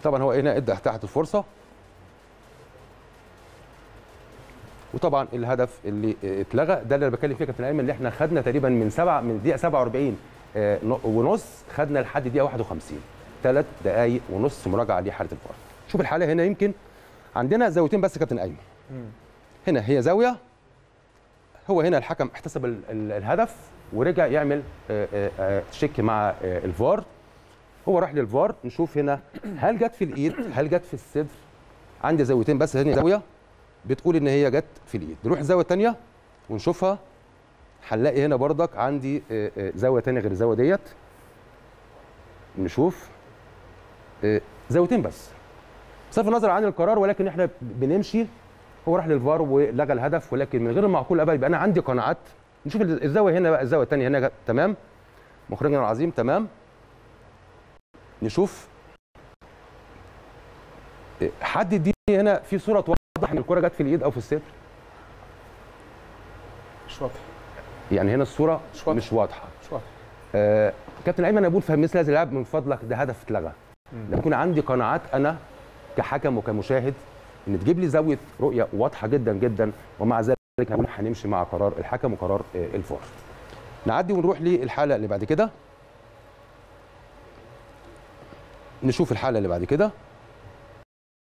طبعا هو هنا ادى تحت الفرصه، وطبعا الهدف اللي اتلغى ده اللي انا بتكلم فيه كابتن ايمن، اللي احنا خدنا تقريبا من دقيقه 47 ونص خدنا لحد دقيقه 51، 3 دقائق ونص مراجعه لحاله الفار. شوف الحاله هنا يمكن عندنا زاويتين بس كابتن ايمن. هنا هي زاويه، هو هنا الحكم احتسب الهدف ورجع يعمل تشيك مع الفار. هو راح للفار، نشوف هنا هل جت في الايد هل جت في الصدر. عندي زاويتين بس، هنا زاويه بتقول ان هي جت في الايد، نروح الزاويه الثانيه ونشوفها. هنلاقي هنا بردك عندي زاويه ثانيه غير الزاويه ديت. نشوف زاويتين بس بصرف النظر عن القرار، ولكن احنا بنمشي. هو راح للفار ولغى الهدف، ولكن من غير المعقول ابدا يبقى انا عندي قناعات. نشوف الزاويه هنا بقى، الزاويه الثانيه هنا تمام، مخرجنا العظيم تمام. نشوف حد دي هنا في صوره توضح ان الكره جت في الايد او في الصدر. مش واضح يعني هنا الصوره مش واضحه. كابتن ايمن، انا بقول في مثل هذا اللعب من فضلك ده هدف اتلغى. لما يكون عندي قناعات انا كحكم وكمشاهد ان تجيب لي زاويه رؤيه واضحه جدا جدا، ومع ذلك هنمشي مع قرار الحكم وقرار الفار. نعدي ونروح للحاله اللي بعد كده. نشوف الحاله اللي بعد كده.